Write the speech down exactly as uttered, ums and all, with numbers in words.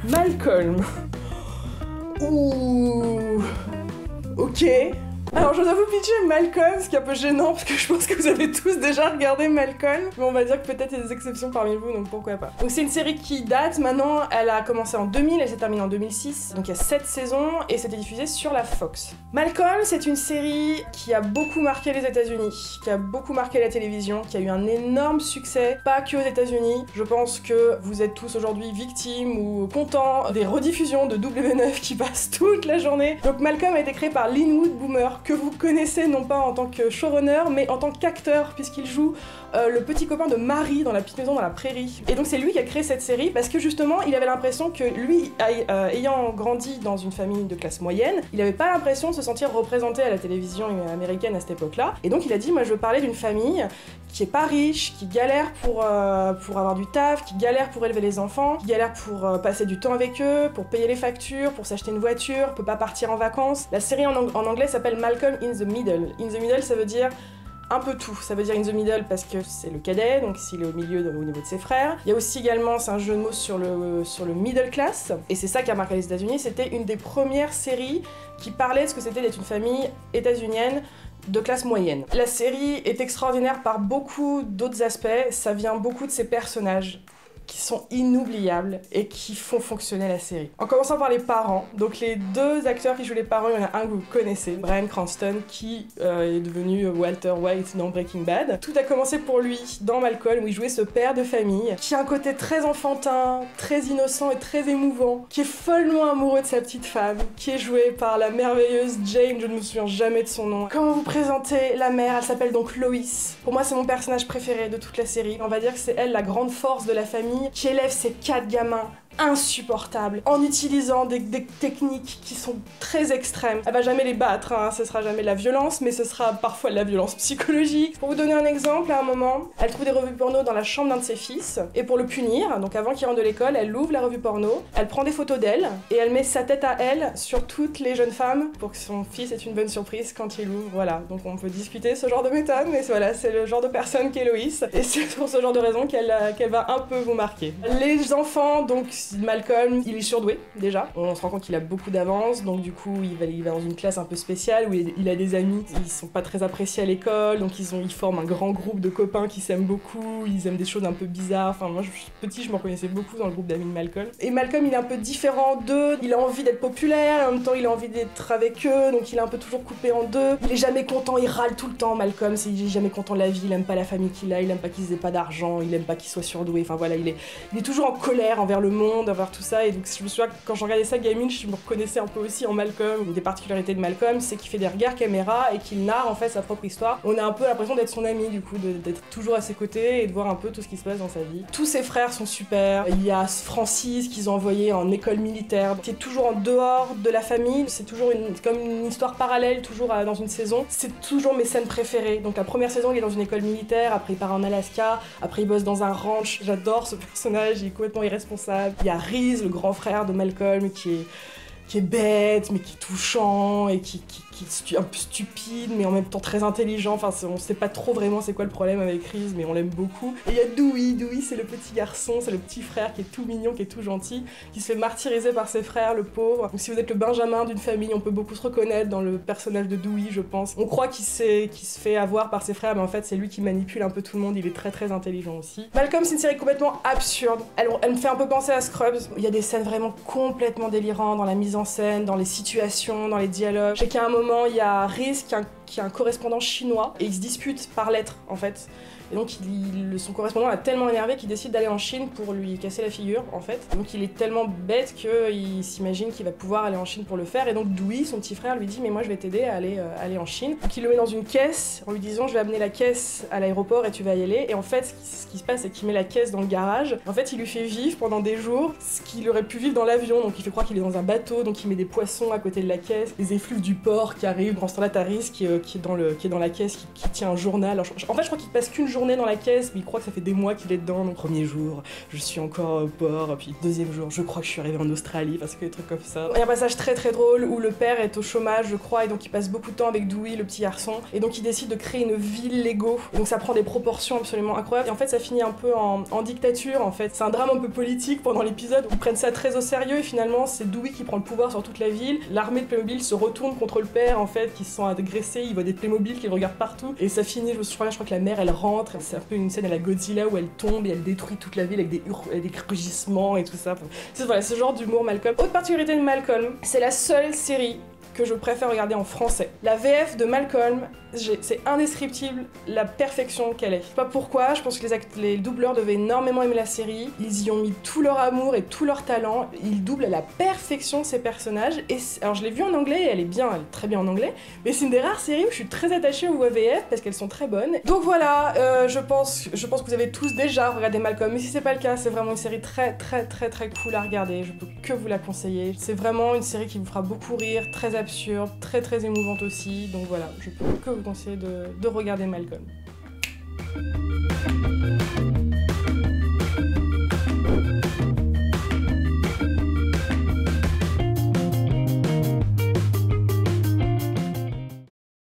Malcolm. Ouh. Ok. Alors je dois vous pitcher Malcolm, ce qui est un peu gênant parce que je pense que vous avez tous déjà regardé Malcolm, mais on va dire que peut-être il y a des exceptions parmi vous, donc pourquoi pas. Donc c'est une série qui date maintenant, elle a commencé en deux mille, elle s'est terminée en deux mille six, donc il y a sept saisons et c'était diffusé sur la Fox. Malcolm, c'est une série qui a beaucoup marqué les États-Unis, qui a beaucoup marqué la télévision, qui a eu un énorme succès, pas que aux États-Unis. Je pense que vous êtes tous aujourd'hui victimes ou contents des rediffusions de W neuf qui passent toute la journée. Donc Malcolm a été créé par Linwood Boomer, que vous connaissez non pas en tant que showrunner, mais en tant qu'acteur, puisqu'il joue euh, le petit copain de Marie dans La Petite Maison dans la Prairie. Et donc c'est lui qui a créé cette série, parce que justement, il avait l'impression que lui, euh, ayant grandi dans une famille de classe moyenne, il avait pas l'impression de se sentir représenté à la télévision américaine à cette époque-là. Et donc il a dit, moi je veux parler d'une famille qui est pas riche, qui galère pour, euh, pour avoir du taf, qui galère pour élever les enfants, qui galère pour euh, passer du temps avec eux, pour payer les factures, pour s'acheter une voiture, peut pas partir en vacances. La série en, ang en anglais s'appelle Malcolm in the Middle. In the Middle, ça veut dire un peu tout. Ça veut dire in the middle parce que c'est le cadet, donc s'il est au milieu de, au niveau de ses frères. Il y a aussi également, c'est un jeu de mots sur le, sur le middle class, et c'est ça qui a marqué les États-Unis. C'était une des premières séries qui parlait de ce que c'était d'être une famille états-unienne de classe moyenne. La série est extraordinaire par beaucoup d'autres aspects, ça vient beaucoup de ses personnages qui sont inoubliables et qui font fonctionner la série. En commençant par les parents, donc les deux acteurs qui jouent les parents, il y en a un que vous connaissez, Bryan Cranston, qui euh, est devenu Walter White dans Breaking Bad. Tout a commencé pour lui dans Malcolm, où il jouait ce père de famille, qui a un côté très enfantin, très innocent et très émouvant, qui est follement amoureux de sa petite femme, qui est jouée par la merveilleuse Jane, je ne me souviens jamais de son nom. Comment vous présenter la mère? Elle s'appelle donc Lois. Pour moi, c'est mon personnage préféré de toute la série. On va dire que c'est elle la grande force de la famille, qui élève ses quatre gamins insupportables en utilisant des, des techniques qui sont très extrêmes. Elle va jamais les battre, hein, ce sera jamais de la violence, mais ce sera parfois de la violence psychologique. Pour vous donner un exemple, à un moment, elle trouve des revues porno dans la chambre d'un de ses fils, et pour le punir, donc avant qu'il rentre de l'école, elle ouvre la revue porno, elle prend des photos d'elle, et elle met sa tête à elle sur toutes les jeunes femmes pour que son fils ait une bonne surprise quand il ouvre. Voilà, donc on peut discuter ce genre de méthode, mais voilà, c'est le genre de personne qu'est Lois, et c'est pour ce genre de raison qu'elle qu'elle va un peu vous marquer. Les enfants, donc Malcolm, il est surdoué déjà. On se rend compte qu'il a beaucoup d'avance, donc du coup il va, il va dans une classe un peu spéciale où il, il a des amis, ils sont pas très appréciés à l'école, donc ils, ont, ils forment un grand groupe de copains qui s'aiment beaucoup, ils aiment des choses un peu bizarres. Enfin moi je suis petit, je me reconnaissais beaucoup dans le groupe d'amis de Malcolm. Et Malcolm il est un peu différent d'eux, il a envie d'être populaire, en même temps il a envie d'être avec eux, donc il est un peu toujours coupé en deux. Il est jamais content, il râle tout le temps Malcolm, il est jamais content de la vie, il aime pas la famille qu'il a, il aime pas qu'ils aient pas d'argent, il aime pas qu'il soit surdoué, enfin voilà, il est, il est toujours en colère envers le monde, envers tout ça, et donc je me souviens que quand je regardais ça gamine, je me reconnaissais un peu aussi en Malcolm. Une des particularités de Malcolm, c'est qu'il fait des regards caméra et qu'il narre en fait sa propre histoire. On a un peu l'impression d'être son ami du coup, d'être toujours à ses côtés et de voir un peu tout ce qui se passe dans sa vie. Tous ses frères sont super, il y a Francis qu'ils ont envoyé en école militaire, qui est toujours en dehors de la famille, c'est toujours une, comme une histoire parallèle, toujours à, dans une saison. C'est toujours mes scènes préférées. Donc la première saison il est dans une école militaire, après il part en Alaska, après il bosse dans un ranch, j'adore ce personnage, il est complètement irresponsable. Il y a Reese, le grand frère de Malcolm, qui est, qui est bête, mais qui est touchant, et qui, qui, qui est un peu stupide, mais en même temps très intelligent. Enfin, on sait pas trop vraiment c'est quoi le problème avec Reese, mais on l'aime beaucoup. Et il y a Dewey, Dewey c'est le petit garçon, c'est le petit frère qui est tout mignon, qui est tout gentil, qui se fait martyriser par ses frères, le pauvre. Donc si vous êtes le benjamin d'une famille, on peut beaucoup se reconnaître dans le personnage de Dewey, je pense. On croit qu'il qu'il se fait avoir par ses frères, mais en fait c'est lui qui manipule un peu tout le monde, il est très très intelligent aussi. Malcolm, c'est une série complètement absurde. Elle, elle me fait un peu penser à Scrubs. Il y a des scènes vraiment complètement délirantes dans la mise en scène, dans les situations, dans les dialogues. Je sais qu'à un moment, il y a Reese qui a, un, qui a un correspondant chinois et ils se disputent par lettre en fait. Et donc il, il, son correspondant l'a tellement énervé qu'il décide d'aller en Chine pour lui casser la figure en fait. Donc il est tellement bête qu'il s'imagine qu'il va pouvoir aller en Chine pour le faire. Et donc Dewey, son petit frère, lui dit mais moi je vais t'aider à aller, euh, aller en Chine. Donc il le met dans une caisse en lui disant je vais amener la caisse à l'aéroport et tu vas y aller. Et en fait ce qui, ce qui se passe c'est qu'il met la caisse dans le garage. En fait il lui fait vivre pendant des jours ce qu'il aurait pu vivre dans l'avion. Donc il fait croire qu'il est dans un bateau, donc il met des poissons à côté de la caisse, les effluves du port qui arrivent. Dans ce temps-là t'as Reese qui, euh, qui, est dans le, qui est dans la caisse, qui, qui tient un journal. Alors, je, en fait je crois qu'il passe qu'une journée journée dans la caisse, mais il croit que ça fait des mois qu'il est dedans. Donc premier jour, je suis encore au port, puis deuxième jour, je crois que je suis arrivée en Australie, parce que des trucs comme ça. Il y a un passage très très drôle où le père est au chômage, je crois, et donc il passe beaucoup de temps avec Dewey, le petit garçon, et donc il décide de créer une ville Lego. Et donc ça prend des proportions absolument incroyables. Et en fait, ça finit un peu en, en dictature, en fait. C'est un drame un peu politique pendant l'épisode. Ils prennent ça très au sérieux, et finalement, c'est Dewey qui prend le pouvoir sur toute la ville. L'armée de Playmobil se retourne contre le père, en fait, qui se sent agressé. Il voit des Playmobil qui le regardent partout. Et ça finit, je crois, je crois que la mère, elle rentre. C'est un peu une scène à la Godzilla où elle tombe et elle détruit toute la ville avec des, hur- des rugissements et tout ça. C'est voilà, ce genre d'humour Malcolm. Autre particularité de Malcolm, c'est la seule série que je préfère regarder en français. La V F de Malcolm, c'est indescriptible la perfection qu'elle est. Je sais pas pourquoi, je pense que les, act les doubleurs devaient énormément aimer la série. Ils y ont mis tout leur amour et tout leur talent. Ils doublent à la perfection ces personnages. Et alors je l'ai vue en anglais et elle est bien, elle est très bien en anglais. Mais c'est une des rares séries où je suis très attachée aux voix V F parce qu'elles sont très bonnes. Donc voilà, euh, je, pense, je pense que vous avez tous déjà regardé Malcolm. Mais si c'est pas le cas, c'est vraiment une série très très très très cool à regarder. Je peux que vous la conseiller. C'est vraiment une série qui vous fera beaucoup rire, très absurde, très très émouvante aussi. Donc voilà, je peux que vous conseiller de, de regarder Malcolm.